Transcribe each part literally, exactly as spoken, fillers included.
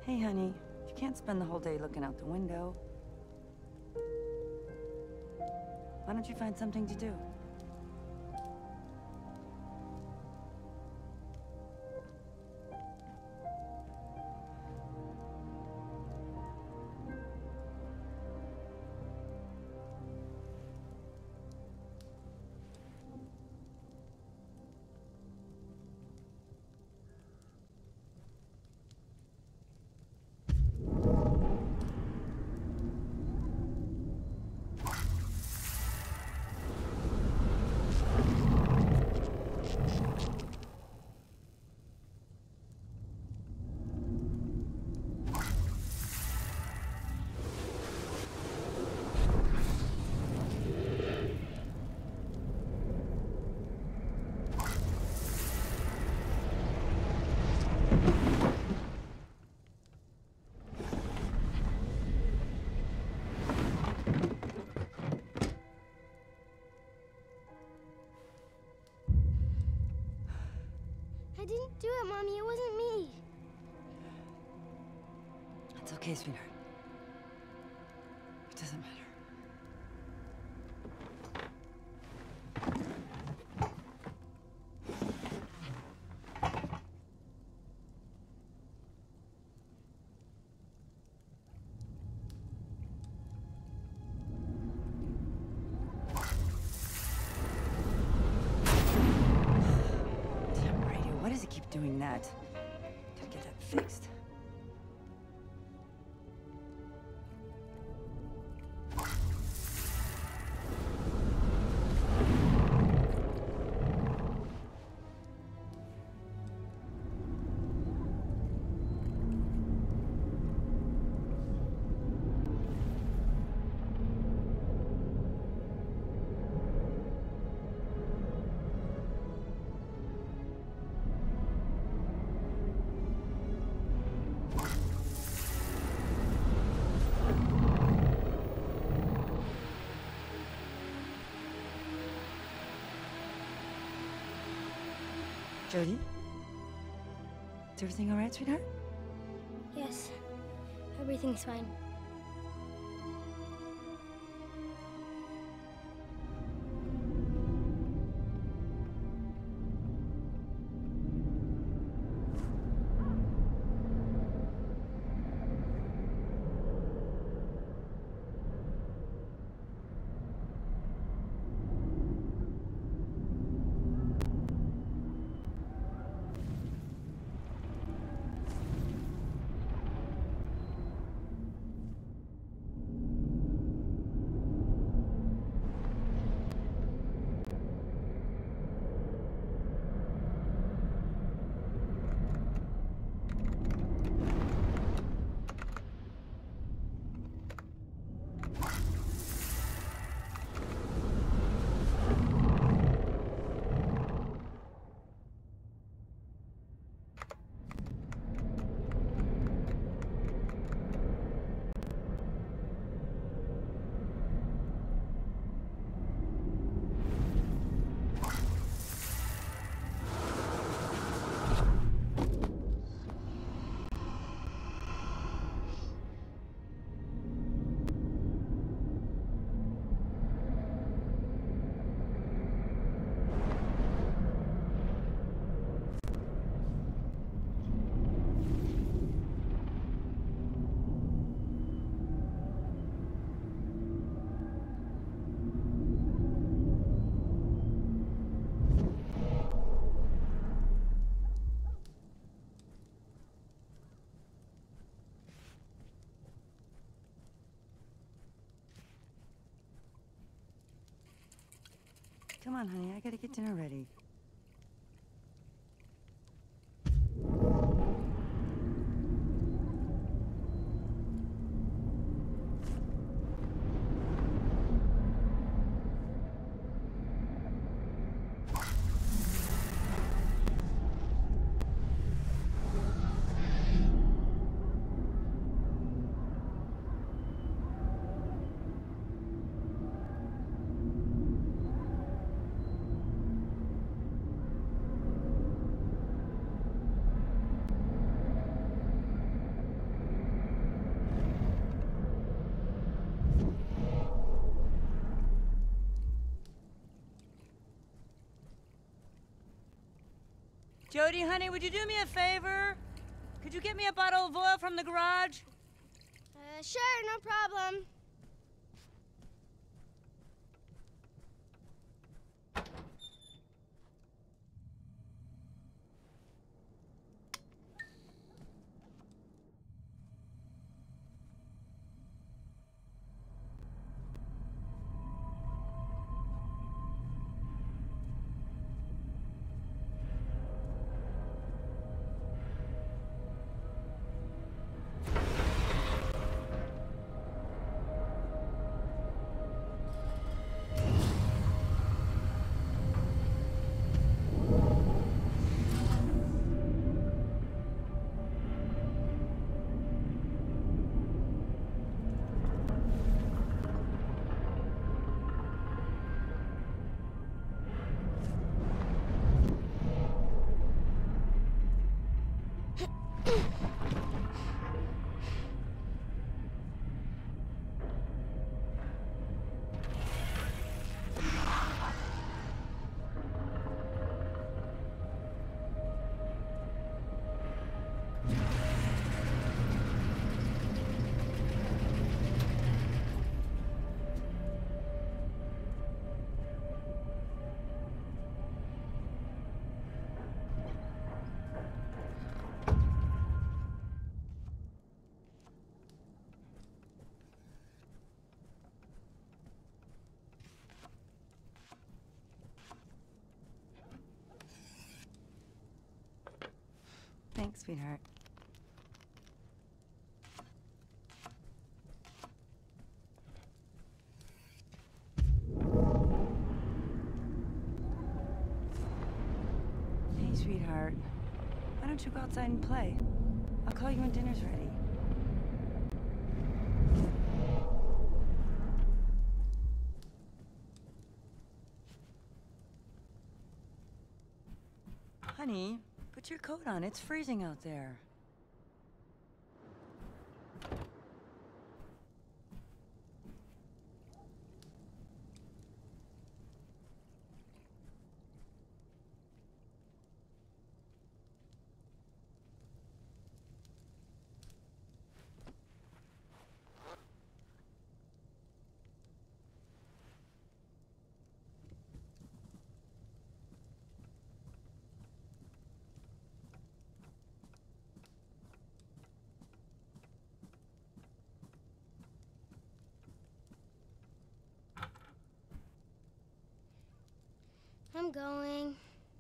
Hey, honey, you can't spend the whole day looking out the window. Why don't you find something to do? I didn't do it, Mommy. It wasn't me. It's okay, sweetheart. It doesn't matter. Why does it keep doing that? Gotta get that fixed. Jodie? Is everything all right, sweetheart? Yes. Everything's fine. Come on, honey, I gotta get dinner ready. Jodie, honey, would you do me a favor? Could you get me a bottle of oil from the garage? Uh, sure, no problem. Thanks, sweetheart. Hey, sweetheart. Why don't you go outside and play? I'll call you when dinner's ready. Honey, put your coat on. It's freezing out there. I'm going.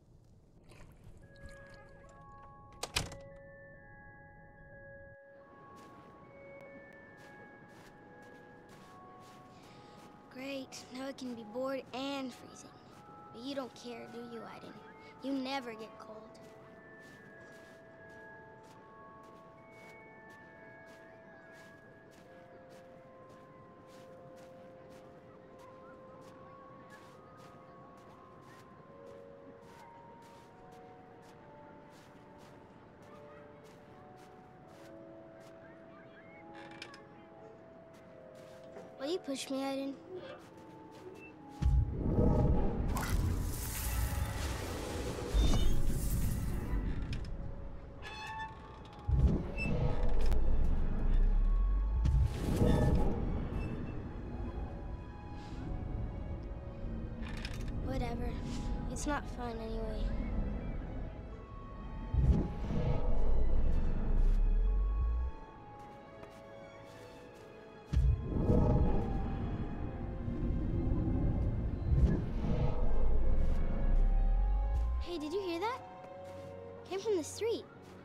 Great. Now I can be bored and freezing. But you don't care, do you, Aiden? You never get cold. Will you push me, Aiden? Whatever. It's not fun anyway. Hey, did you hear that? Came from the street.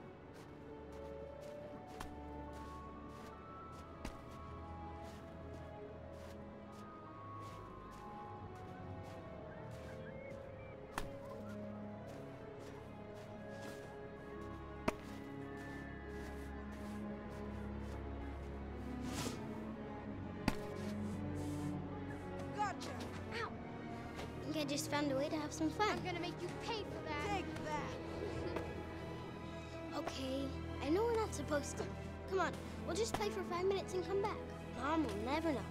Gotcha! Ow! I think I just found a way to have some fun. I'm gonna make you pay for that! Take that! Okay, I know we're not supposed to. Come on, we'll just play for five minutes and come back. Mom will never know.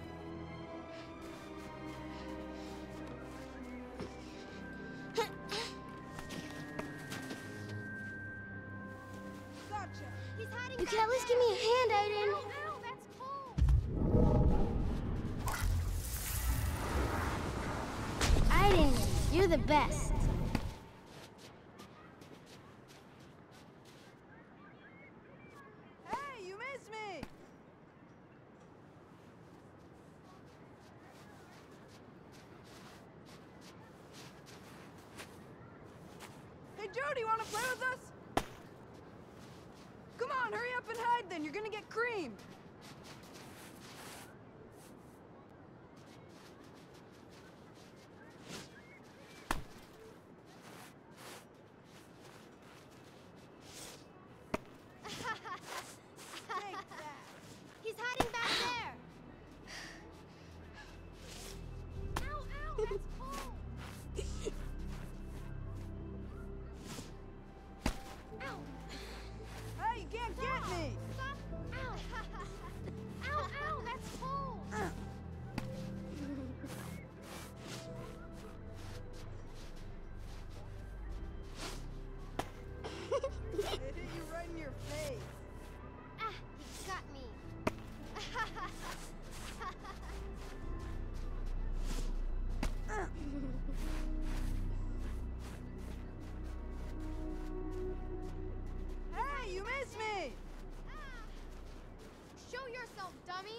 You can at least give me a hand, Aiden. Ow, ow, that's cold. Aiden, you're the best. Hey, you missed me! Hey, Jodie, wanna play with us? Come on, hurry up and hide then. You're gonna get creamed. Take that. He's hiding back there. Ow, ow, that's cold. Ow. Hey, you can't get me! Stop. Ow. Ow, ow, that's cold. It hit you right in your face. Ah, he got me. Hey, you missed me! Show yourself, dummy!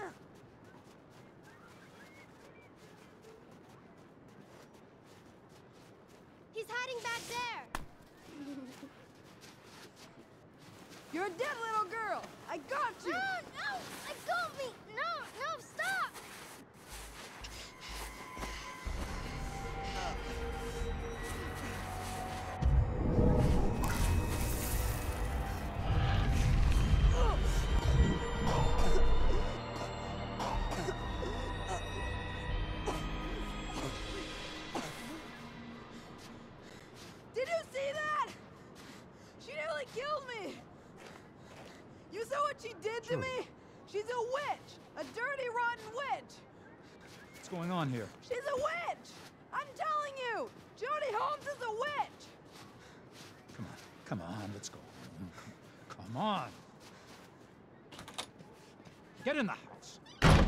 He's hiding back there. You're a dead little girl! I got you! No, no, let go of me. No, no, stop. Did you see that? She nearly killed me! You saw what she did to me? She's a witch! A dirty, rotten witch! What's going on here? She's a witch! I'm telling you! Jodie Holmes is a witch! Come on, come on, let's go. Come, come on. Get in the house.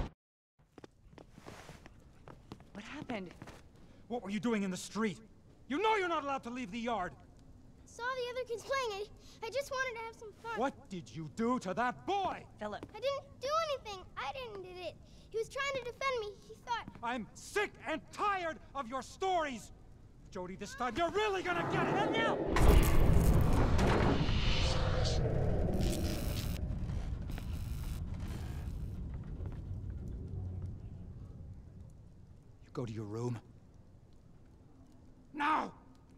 What happened? What were you doing in the street? You know you're not allowed to leave the yard. Saw the other kids playing. I, I just wanted to have some fun. What did you do to that boy? Philip. I didn't do anything. I didn't did it. He was trying to defend me. He thought. I'm sick and tired of your stories. Jodie, this time you're really gonna get it. And now. You go to your room. Now!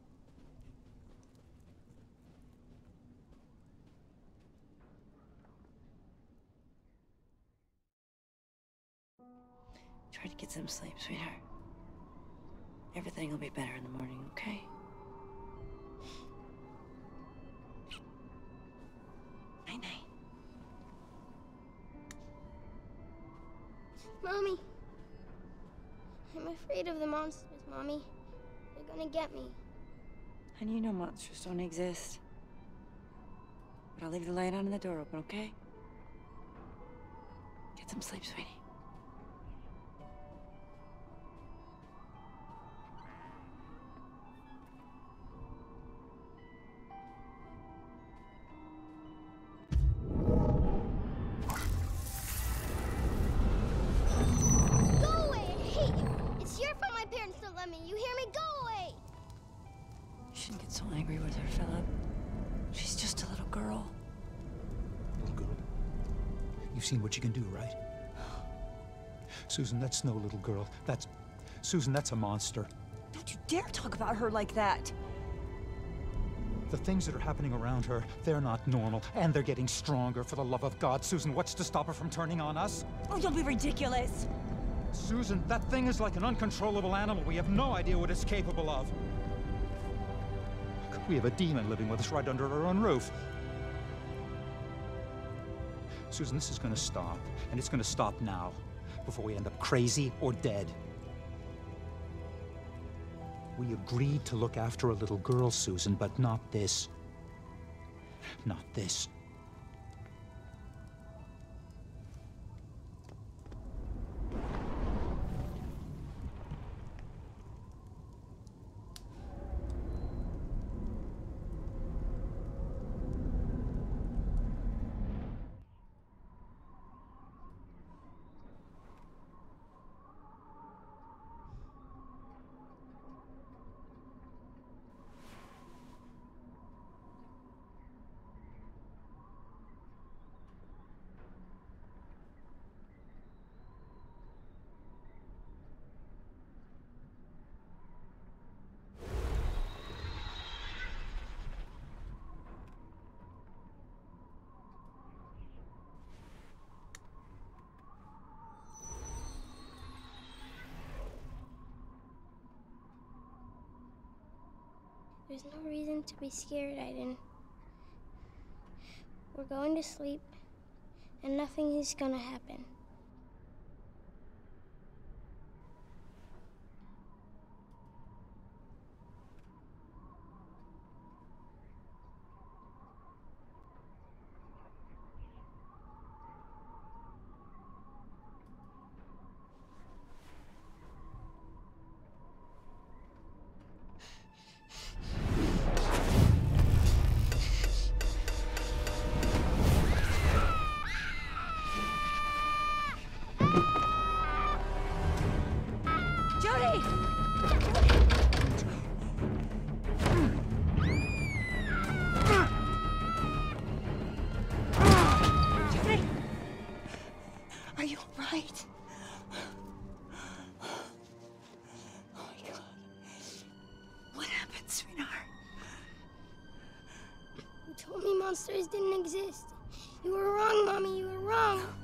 Try to get some sleep, sweetheart. Everything will be better in the morning, okay? Night-night. Mommy. I'm afraid of the monsters, Mommy. They're gonna get me. Honey, you know monsters don't exist. But I'll leave the light on and the door open, okay? Get some sleep, sweetie. Go away! I hate you! It's your fault my parents don't let me. You hear me? Go away! You shouldn't get so angry with her, Philip. She's just a little girl. Little girl. You've seen what you can do, right? Susan, that's no little girl. That's... Susan, that's a monster. Don't you dare talk about her like that! The things that are happening around her, they're not normal, and they're getting stronger, for the love of God. Susan, what's to stop her from turning on us? Oh, don't be ridiculous! Susan, that thing is like an uncontrollable animal. We have no idea what it's capable of. We have a demon living with us right under our own roof. Susan, this is gonna stop, and it's gonna stop now, before we end up crazy or dead. We agreed to look after a little girl, Susan, but not this. Not this. There's no reason to be scared, Aiden. We're going to sleep, and nothing is gonna happen. Jodie! Jodie! Are you all right? Oh my God. What happened, sweetheart? You told me monsters didn't exist. You were wrong, Mommy, you were wrong.